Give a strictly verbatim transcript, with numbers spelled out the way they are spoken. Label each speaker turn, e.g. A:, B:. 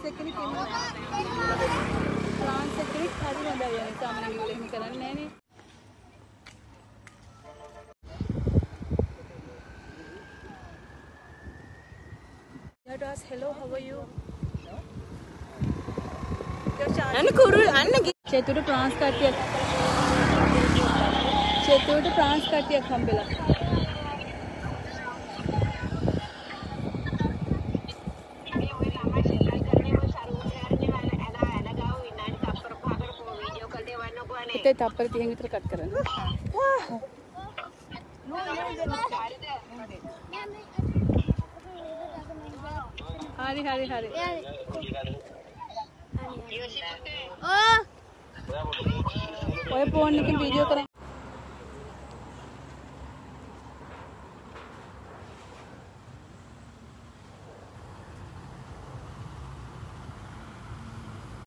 A: එකනේ කිව්වා. ට්‍රාන්ස් එකනේ හරි හොඳයි යන්නේ. සාමාන්‍යයෙන් ඒගොල්ලෝ එහෙම කරන්නේ නැහැ නේ. Let us hello, how are you?
B: අන්න කුරුල් අන්න
A: චේතුට ට්‍රාන්ස් කට්ටියක්. චේතුට ට්‍රාන්ස් කට්ටියක් හම්බෙලා. ते तापर तीन मित्र कट करना हारी हारी हारी ओए फोन लेकिन वीडियो करा